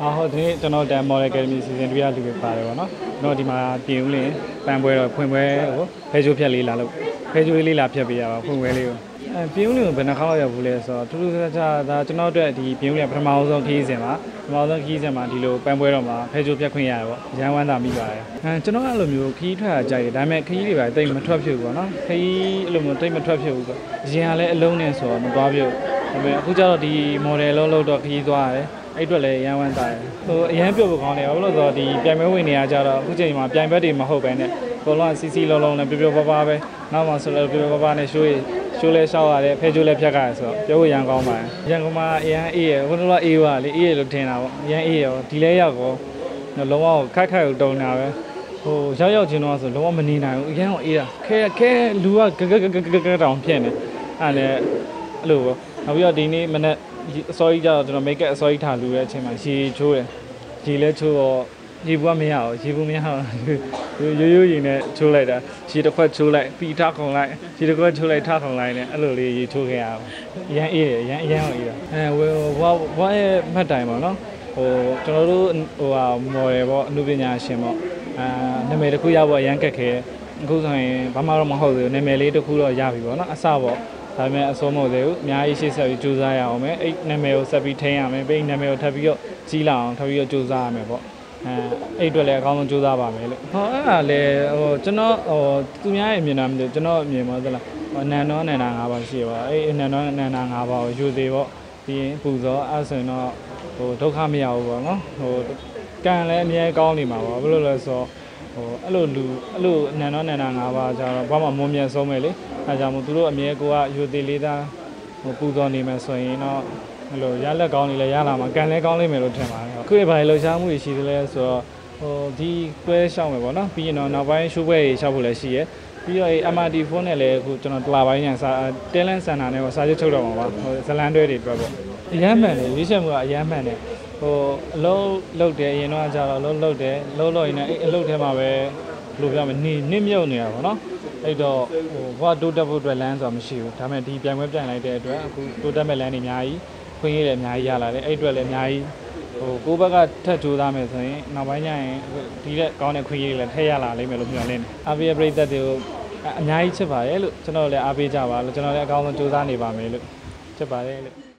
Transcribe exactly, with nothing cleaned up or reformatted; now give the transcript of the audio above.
ဟုတ်ဒီနေ့ကျွန်တော်တန် Model Academy စီစဉ်တွေ့ရလူပဲပါတယ်ပေါ့နော်ကျွန်တော်ဒီမှာပြင်ဦးလင်ပန်ပွဲတော့ဖွင့်ပွဲကိုဖဲချိုးဖြတ်လေးလာလို့ဖဲချိုးလေးလာဖြတ်ပေးရပါဖွင့်ပွဲလေးကိုအဲပြင်ဦးလင်ကိုဘယ်နှခါလောက်ရောက်ဘူးလဲဆိုတော့ထူးထူးခြားခြားဒါကျွန်တော်တို့ဒီပြင်ဦးလင်ပထမဆုံးခီးစဉ်မှာပထမဆုံးခီးစဉ်မှာဒီလိုပန်ပွဲတော့မှာဖဲချိုးဖြတ်ခွင့်ရတယ်ပေါ့ရန်ဝမ်းသာမိပါတယ်အဲကျွန်တော်အဲ့လိုမျိုးခီးထွက်ကြိုက်တယ်ဒါပေမဲ့ခီးတွေပါတိတ်မထွက်ဖြစ်ဘူးပေါ့နော်ခီးအဲ့လိုမျိုးတိတ်မထွက်ဖြစ်ဘူးပေါ့အရင်ကလည်းအလုံးနဲ့ဆိုတော့မသွားဖြစ်ဘူးဒါပေမဲ့အခုကျတော့ဒီ model လုံးလုံးတော့ခီးသွားရတယ်အဲ့အတွက်လည်းရန်ဝမ်းသာတယ်ဟိုအရန်ပြုတ်ဖို့ကောင်းတယ်ဘာလို့လဲဆိုတော့ဒီပြိုင်ပွဲဝင်နေရကြတော့အခုချိန်မှာပြိုင်ဘက်တွေမဟုတ်ပဲနဲ့ဘောလုံးစီစီလုံးလုံးနဲ့ပြပြပပပဲနောက်မှဆိုလည်းပြပြပပနဲ့ရှိုးရရှိုးလဲရှောက်ရတယ်ဖဲချိုးလဲဖြတ်ရတယ်ဆိုတော့ပြောဖို့ရန်ကောင်းပါတယ်ရန်ကုန်မှာအရန်အေးရဟိုတော့အေးပါလေအေးရလို့ထင်တာပေါ့အရန်အေးရဒီလဲရောက်ကောလုံးဝခက်ခက်တုံနေတာပဲဟိုရောက်ရောက်ချင်းတော့ဆိုလုံးဝမနေနိုင်ဘူးအရန်အေးတာခဲခဲလူကဂဂဂဂဂတောင်ဖြစ်နေအဲ့လည်းအဲ့လိုပေါ့နောက်ပြီးတော့ဒီနေ့မနေ့အစောကြီးကြတော့ကျွန်တော် make up အစောကြီးထားလူရဲ့အချိန်မှာရေချိုးတယ်ရေလဲချိုးတော့ရေဘူးကမရအောင်ရေဘူးမရအောင်ရိုးရိုးရေနဲ့ချိုးလိုက်တာရေတစ်ခွက်ချိုးလိုက်ပြီးထားခုံလိုက်ရေတစ်ခွက်ချိုးလိုက်ထားခုံလိုက်နဲ့အဲ့လိုလေးရေချိုးခဲ့ရအောင်အရန်အေးတယ်အရန်အရန်အေးတာအဲဝဝဝရဲ့မှတ်တိုင်ပေါ့နော်ဟိုကျွန်တော်တို့ဟိုဟာ model ပေါ့အနုပညာရှင်ပေါ့အာနာမည်တစ်ခုရဖို့အရန်ကက်ခဲအခုဆိုရင်ဘာမှတော့မဟုတ်သေးဘူးနာမည်လေးတစ်ခုတော့ရပြီပေါ့နော်အစပေါ့ဒါပေမဲ့အစိုးမဟုတ်သေးဘူးအများကြီးရှေ့ဆက်ပြီးစူးစမ်းရအောင်မယ်အဲ့နာမည်ကိုဆက်ပြီးထိန်းရမယ်ပြီးနာမည်ကိုထပ်ပြီးတော့ကြီးလာအောင်ထပ်ပြီးတော့စူးစမ်းရမယ်ပေါ့အဲအဲ့အတွက်လည်းအကောင်းဆုံးစူးစမ်းပါမယ်လို့ဟောအဲ့ဒါလေဟိုကျွန်တော်ဟိုသူများရဲ့အမြင်နာမလို့ကျွန်တော်အမြင်ပါသလားအနန္တောအနန္ဒာ၅ပါးရှိပါအဲ့အနန္တောအနန္ဒာ၅ပါးကိုယူသေးပေါ့ပြီးရင်ပူဇော်အဲ့ဆိုရင်တော့ဟိုဒုက္ခမရဘူးပေါ့နော်ဟိုကံလည်းအများကြီးကောင်းနေမှာပေါ့ဘယ်လိုလဲဆိုဟိုအဲ့လိုလူအဲ့လိုအနန္တောအနန္ဒာ၅ပါးကျတော့ဘာမှမွန်မြတ်ဆုံးပဲလေအဲကြောင့်မို့သူတို့အမြဲကိုကယူသေးလေးသားဟိုပူဇော်နေမယ်ဆိုရင်တော့အဲ့လိုရလက်ကောင်းနေလဲရလာမှာကံလဲကောင်းလိမ့်မယ်လို့ထင်ပါတယ်အခုဒီဘာလှုပ်ရှားမှုတွေရှိသလဲဆိုတော့ဟိုဒီပွဲရှောက်မယ်ပေါ့နော်ပြီးရင်တော့နောက်ပိုင်းရှိုးပွဲတွေရှောက်ဖို့လည်းရှိရပြီးတော့ M R T ဖုန်းနဲ့လည်းအခုကျွန်တော်တလာပိုင်းညာစာ talent center နဲ့ပေါ့စာချုပ်ချုပ်တော့မှာပါဟိုဇလန်တွဲတွေအတွက်ပေါ့အရမ်းမှန်တယ်ရွေးချယ်မှုကအရမ်းမှန်တယ်ဟိုအလုံးလုပ်တယ်အရင်တော့ကျတော့အလုံးလုပ်တယ်လုံးလို့ရင်လည်းအဲ့အလုံးထဲမှာပဲဘယ်လိုပြောမလဲနေနစ်မြုပ်နေတာပေါ့နော်အဲ့တော့ဟိုဘာတိုးတက်ဖို့အတွက်လမ်းဆိုတာမရှိဘူးဒါပေမဲ့ဒီပြိုင်ပွဲပြိုင်လိုက်တဲ့အတွက်အခုတိုးတက်မဲ့လမ်းတွေအများကြီးခွင့်ရလည်းအများကြီးရလာတယ်အဲ့အတွက်လည်းအများကြီးဟိုကိုယ့်ဘက်ကထပ်ကြိုးစားမယ်ဆိုရင်နောက်ပိုင်းကျရင်ဒီလက်ကောင်းတဲ့ခွင့်ရလည်းထည့်ရလာလိမ့်မယ်လို့မျှော်လင့်တယ်အားပေးပရိသတ်တွေကိုအများကြီးချစ်ပါတယ်လို့ကျွန်တော်လည်းအားပေးကြပါလို့ကျွန်တော်လည်းအကောင်းဆုံးကြိုးစားနေပါမယ်လို့ချစ်ပါတယ်လို့